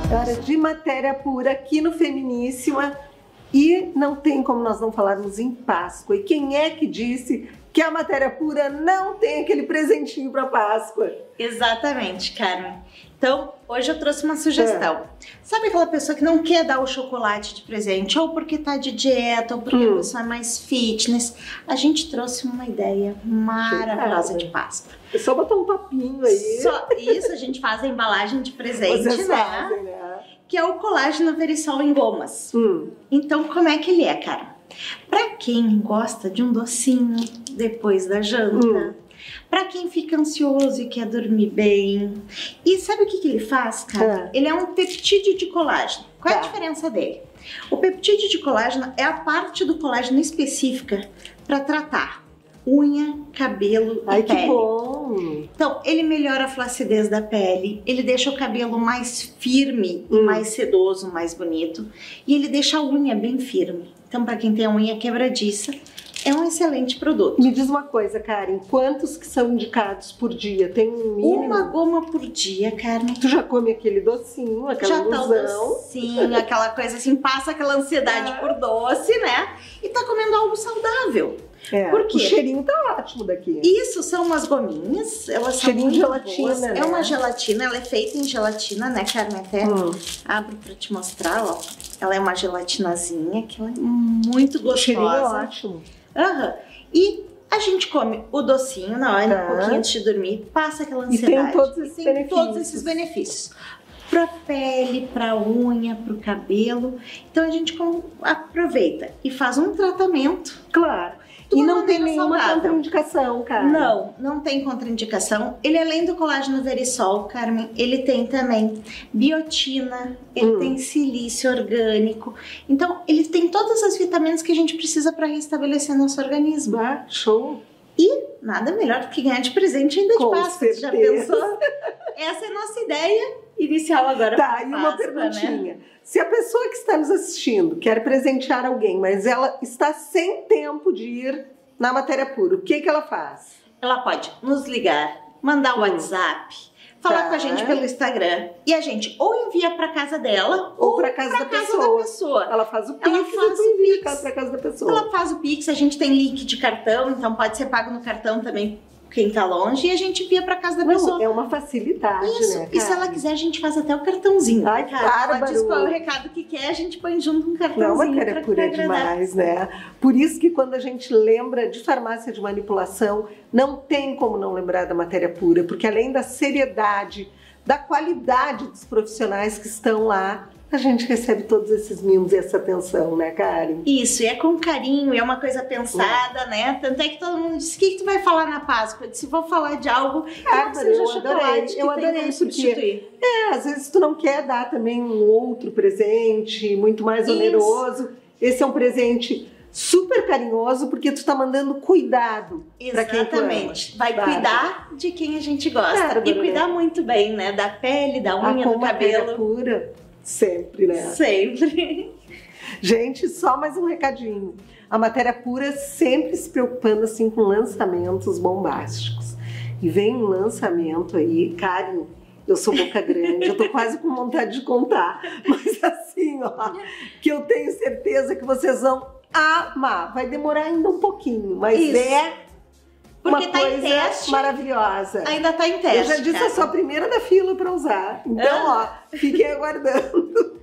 Hora de matéria pura aqui no Feminíssima. E não tem como nós não falarmos em Páscoa. E quem é que disse que a matéria pura não tem aquele presentinho para Páscoa? Exatamente, Carmen. Então, hoje eu trouxe uma sugestão. Sabe aquela pessoa que não quer dar o chocolate de presente, ou porque tá de dieta, ou porque a pessoa é mais fitness? A gente trouxe uma ideia maravilhosa de Páscoa. É só botar um papinho aí. Só isso, a gente faz a embalagem de presente, Vocês né? fazem, né? Que é o colágeno verisol em gomas. Então, como é que ele é, cara? Pra quem gosta de um docinho depois da janta, pra quem fica ansioso e quer dormir bem. E sabe o que que ele faz, cara? Ele é um peptídeo de colágeno. Qual é a diferença dele? O peptídeo de colágeno é a parte do colágeno específica para tratar unha, cabelo e pele. Que bom! Então, ele melhora a flacidez da pele, ele deixa o cabelo mais firme e mais sedoso, mais bonito, e ele deixa a unha bem firme. Então, para quem tem a unha quebradiça, é um excelente produto. Me diz uma coisa, Karen, quantos que são indicados por dia? Tem um mínimo? Uma goma por dia, Carmen. Tu já come aquele docinho, aquela ilusão? Já tá o docinho, aquela coisa assim, passa aquela ansiedade por doce, né? E tá comendo algo saudável. Por quê? O cheirinho tá ótimo daqui. Isso, são umas gominhas, elas são cheirinho de gelatina, boas. né? É uma gelatina, ela é feita em gelatina, né, Carmen? Até abro pra te mostrar, ó. Ela é uma gelatinazinha, que ela é muito gostosa. O cheirinho é ótimo. E a gente come o docinho na hora, um pouquinho antes de dormir, passa aquela ansiedade. E tem todos esses benefícios. Pra pele, pra unha, pro cabelo. Então a gente aproveita e faz um tratamento. Claro. E não tem nenhuma contraindicação, cara. Não, não tem contraindicação. Ele, além do colágeno verisol, Carmen, ele tem também biotina, ele tem silício orgânico. Então, ele tem todas as vitaminas que a gente precisa para restabelecer nosso organismo. Show! E nada melhor do que ganhar de presente ainda de Páscoa. Já pensou? Essa é a nossa ideia inicial agora. Tá, e uma perguntinha. Né? Se a pessoa que está nos assistindo quer presentear alguém, mas ela está sem tempo de ir na matéria pura, o que que ela faz? Ela pode nos ligar, mandar o WhatsApp, falar com a gente pelo Instagram, e a gente ou envia para casa dela ou para casa da pessoa. Ela faz o Pix e envia para casa da pessoa. Ela faz o Pix, a gente tem link de cartão, então pode ser pago no cartão também quem tá longe, e a gente envia pra casa da pessoa. É uma facilidade, né, cara? E se ela quiser, a gente faz até o cartãozinho. Ai, cara, ela diz qual é o recado que quer, a gente põe junto um cartãozinho. Não, uma cara pura demais, né? Por isso que quando a gente lembra de farmácia de manipulação, não tem como não lembrar da matéria pura, porque além da seriedade, da qualidade dos profissionais que estão lá, a gente recebe todos esses mimos e essa atenção, né, Karen? Isso, e é com carinho, e é uma coisa pensada, né? Tanto é que todo mundo disse, o que tu vai falar na Páscoa? Eu disse, vou falar de algo que seja chocolate, eu adorei, porque às vezes tu não quer dar também um outro presente, muito mais oneroso. Esse é um presente super carinhoso, porque tu tá mandando cuidado para quem tu ama. Vai cuidar de quem a gente gosta. E cuidar muito bem, né? Da pele, da unha, do cabelo. Pura. Sempre, né? Sempre. Gente, só mais um recadinho. A matéria pura sempre se preocupando assim com lançamentos bombásticos. E vem um lançamento aí, Karen, eu sou boca grande, eu tô quase com vontade de contar. Mas assim, ó, que eu tenho certeza que vocês vão amar. Vai demorar ainda um pouquinho, mas porque uma coisa em teste, maravilhosa. Ainda tá em teste. Eu já disse, eu sou a primeira da fila para usar. Então, ó, fiquem aguardando.